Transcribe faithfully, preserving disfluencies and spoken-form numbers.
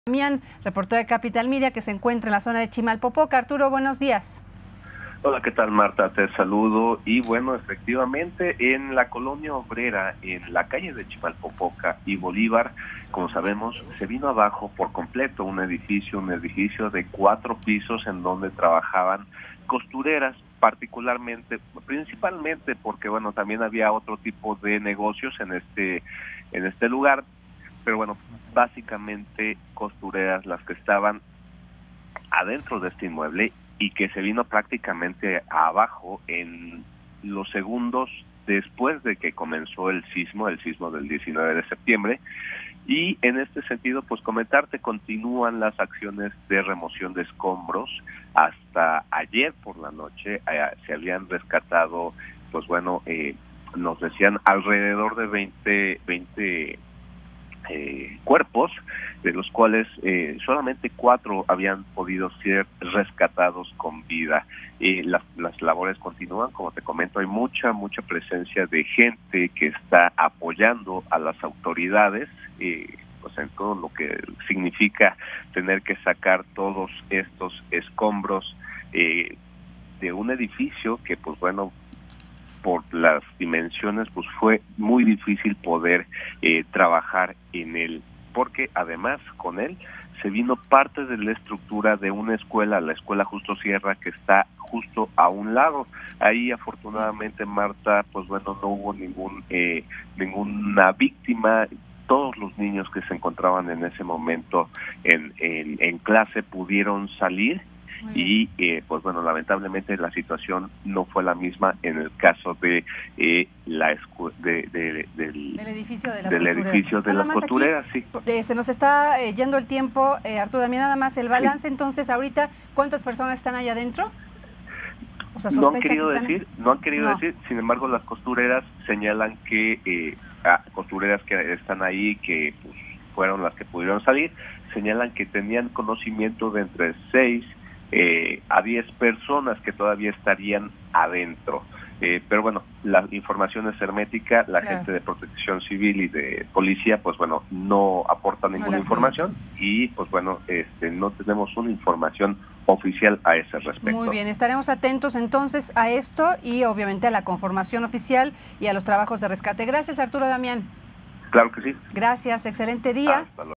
Damián, reportero de Capital Media, que se encuentra en la zona de Chimalpopoca. Arturo, buenos días. Hola, ¿qué tal, Marta? Te saludo. Y bueno, efectivamente, en la colonia obrera, en la calle de Chimalpopoca y Bolívar, como sabemos, se vino abajo por completo un edificio, un edificio de cuatro pisos en donde trabajaban costureras, particularmente, principalmente porque, bueno, también había otro tipo de negocios en este, en este lugar, pero bueno, básicamente costureras las que estaban adentro de este inmueble y que se vino prácticamente abajo en los segundos después de que comenzó el sismo, el sismo del diecinueve de septiembre. Y en este sentido, pues comentarte, continúan las acciones de remoción de escombros. Hasta ayer por la noche eh, se habían rescatado, pues bueno, eh, nos decían alrededor de veinte, veinte Eh, cuerpos, de los cuales eh, solamente cuatro habían podido ser rescatados con vida. Eh, las, las labores continúan, como te comento, hay mucha, mucha presencia de gente que está apoyando a las autoridades, eh, pues en todo lo que significa tener que sacar todos estos escombros eh, de un edificio que, pues bueno, por las dimensiones, pues fue muy difícil poder eh, trabajar en él, porque además con él se vino parte de la estructura de una escuela, la escuela Justo Sierra, que está justo a un lado. Ahí afortunadamente, Marta, pues bueno, no hubo ningún eh, ninguna víctima. Todos los niños que se encontraban en ese momento en, en, en clase pudieron salir. Y eh, pues bueno, lamentablemente la situación no fue la misma en el caso de eh, la escu de, de, del, del edificio de las del costureras, edificio de las costureras aquí, sí. Eh, se nos está eh, yendo el tiempo, eh, Arturo, también nada más el balance. Sí. Entonces, ahorita, ¿cuántas personas están allá adentro? O sea, no han querido que decir, en... no han querido no. decir, sin embargo, las costureras señalan que eh, ah, costureras que están ahí, que pues, fueron las que pudieron salir, señalan que tenían conocimiento de entre seis Eh, a diez personas que todavía estarían adentro. Eh, pero bueno, la información es hermética, la claro. gente de protección civil y de policía, pues bueno, no aporta ninguna no información y pues bueno, este, no tenemos una información oficial a ese respecto. Muy bien, estaremos atentos entonces a esto y obviamente a la conformación oficial y a los trabajos de rescate. Gracias, Arturo Damián. Claro que sí. Gracias, excelente día. Hasta luego.